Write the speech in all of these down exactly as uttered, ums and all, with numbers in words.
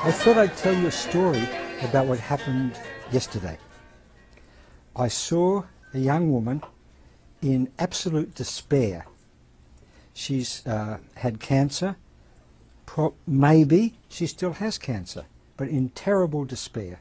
I thought I'd tell you a story about what happened yesterday. I saw a young woman in absolute despair. She's uh, had cancer. Pro maybe she still has cancer, but in terrible despair.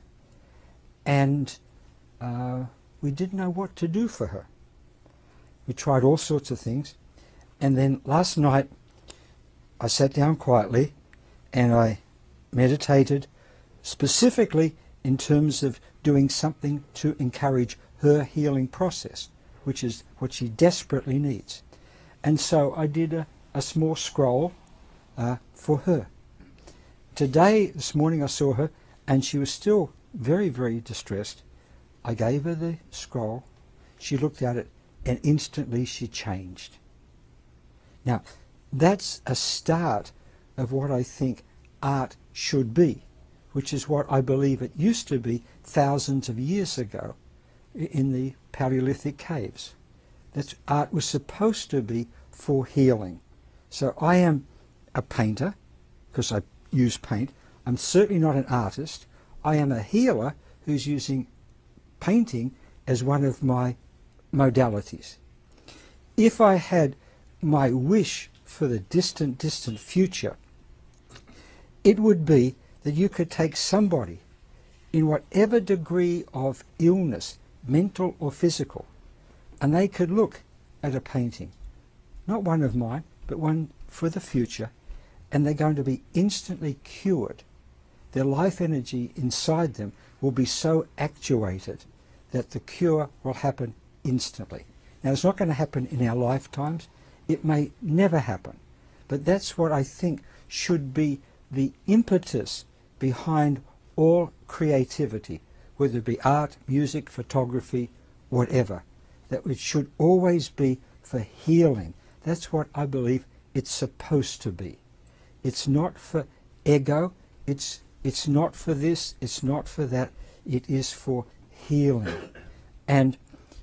And uh, we didn't know what to do for her. We tried all sorts of things. And then last night, I sat down quietly and I meditated specifically in terms of doing something to encourage her healing process, which is what she desperately needs. And so I did a, a small scroll uh, for her. Today, this morning I saw her and she was still very, very distressed. I gave her the scroll. She looked at it and instantly she changed. Now, that's a start of what I think art should be, which is what I believe it used to be thousands of years ago in the Paleolithic caves. That art was supposed to be for healing. So I am a painter, because I use paint. I'm certainly not an artist. I am a healer who's using painting as one of my modalities. If I had my wish for the distant, distant future, it would be that you could take somebody in whatever degree of illness, mental or physical, and they could look at a painting, not one of mine, but one for the future, and they're going to be instantly cured. Their life energy inside them will be so actuated that the cure will happen instantly. Now, it's not going to happen in our lifetimes. It may never happen. But that's what I think should be the impetus behind all creativity, whether it be art, music, photography, whatever. That it should always be for healing. That's what I believe it's supposed to be. It's not for ego. It's, it's not for this. It's not for that. It is for healing. And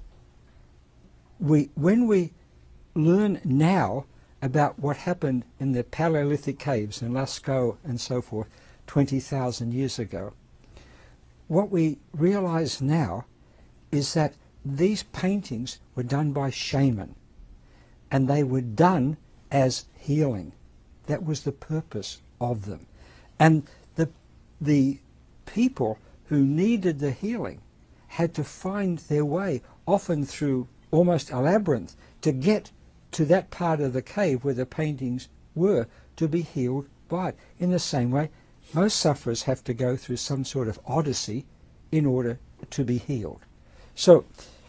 we, when we learn now about what happened in the Paleolithic caves in Lascaux and so forth twenty thousand years ago, what we realize now is that these paintings were done by shaman, and they were done as healing. That was the purpose of them. And the, the people who needed the healing had to find their way, often through almost a labyrinth, to get to that part of the cave where the paintings were, to be healed by it. In the same way, most sufferers have to go through some sort of odyssey in order to be healed. So,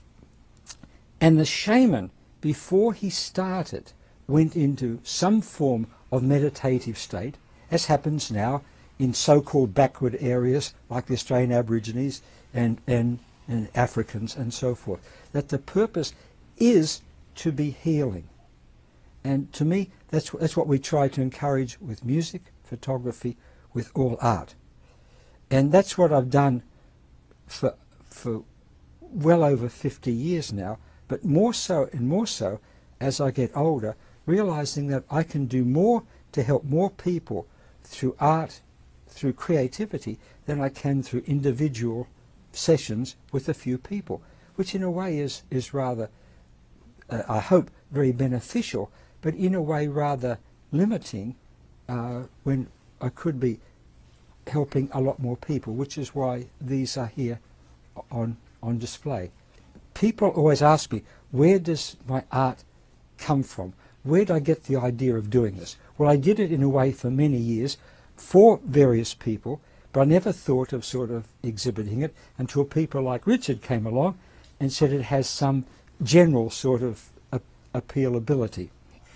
and the shaman, before he started, went into some form of meditative state, as happens now in so-called backward areas like the Australian Aborigines and, and, and Africans and so forth, that the purpose is to be healing. And to me, that's, that's what we try to encourage with music, photography, with all art. And that's what I've done for, for well over fifty years now, but more so and more so as I get older, realizing that I can do more to help more people through art, through creativity, than I can through individual sessions with a few people, which in a way is, is rather, uh, I hope, very beneficial, but in a way rather limiting uh, when I could be helping a lot more people, which is why these are here on, on display. People always ask me, where does my art come from? Where did I get the idea of doing this? Well, I did it in a way for many years for various people, but I never thought of sort of exhibiting it until people like Richard came along and said it has some general sort of appealability.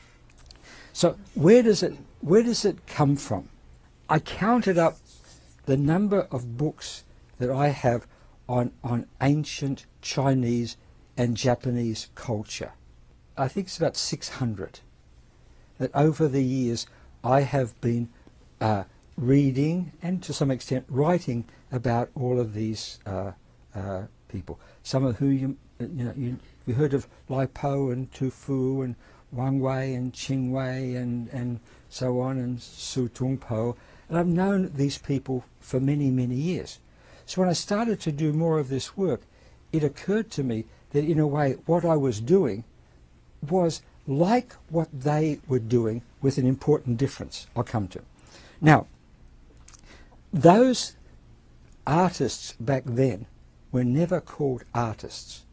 So where does it where does it come from? I counted up the number of books that I have on on ancient Chinese and Japanese culture. I think it's about six hundred. That over the years I have been uh, reading and to some extent writing about all of these uh, uh, people. Some of who you you know you, you heard of Lai Po and Tu Fu and Wang Wei and Qing Wei and, and so on, and Su Tungpo. And I've known these people for many, many years. So when I started to do more of this work, it occurred to me that in a way what I was doing was like what they were doing, with an important difference I'll come to. Now, those artists back then were never called artists.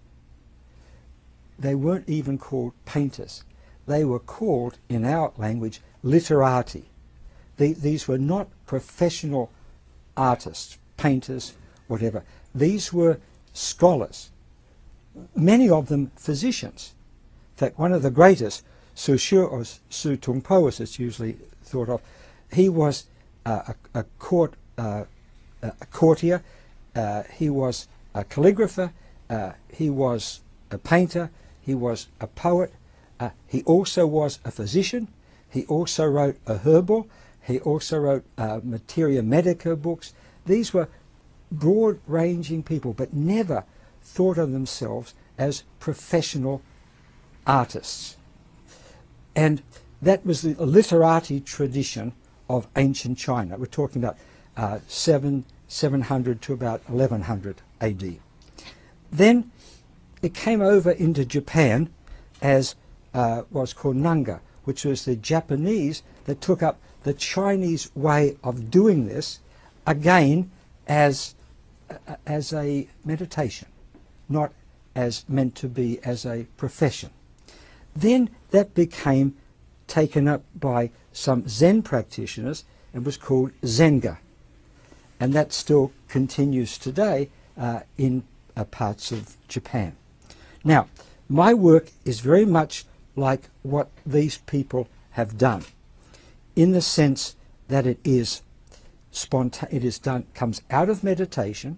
They weren't even called painters. They were called, in our language, literati. The, these were not professional artists, painters, whatever. These were scholars, many of them physicians. In fact, one of the greatest, Su Shi or Su Tungpo as it's usually thought of, he was uh, a, a, court, uh, a courtier, uh, he was a calligrapher, uh, he was a painter, he was a poet, uh, he also was a physician, he also wrote a herbal, he also wrote uh, materia medica books. These were broad-ranging people, but never thought of themselves as professional artists. And that was the literati tradition of ancient China. We're talking about uh, seven, seven hundred to about eleven hundred A D. Then it came over into Japan as uh, what's called Nanga, which was the Japanese that took up the Chinese way of doing this, again as, uh, as a meditation, not as meant to be as a profession. Then that became taken up by some Zen practitioners and was called Zenga. And that still continues today uh, in uh, parts of Japan. Now, my work is very much like what these people have done, in the sense that it is sponta- it is done, comes out of meditation,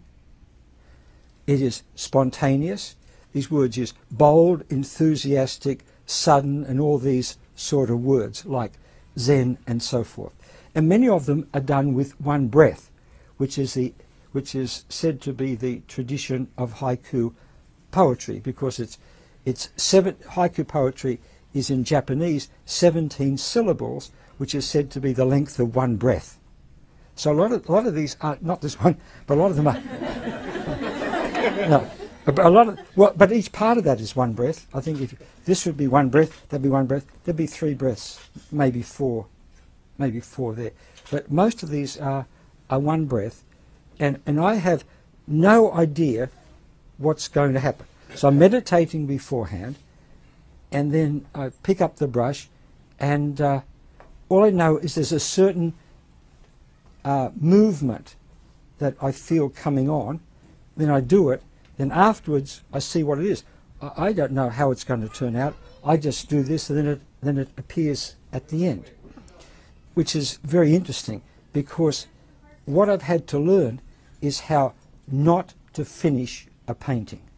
it is spontaneous. These words use bold, enthusiastic, sudden, and all these sort of words like Zen and so forth. And many of them are done with one breath, which is the which is said to be the tradition of haiku poetry, because it's it's seven haiku poetry is in Japanese seventeen syllables, which is said to be the length of one breath. So a lot of a lot of these are not this one, but a lot of them are. No. But a lot of, well, but each part of that is one breath. I think if this would be one breath, that'd be one breath. There'd be three breaths, maybe four, maybe four there. But most of these are are one breath, and and I have no idea what's going to happen. So I'm meditating beforehand, and then I pick up the brush, and uh, all I know is there's a certain uh, movement that I feel coming on. Then I do it. Then afterwards, I see what it is. I, I don't know how it's going to turn out. I just do this, and then it, then it appears at the end, which is very interesting, because what I've had to learn is how not to finish a painting.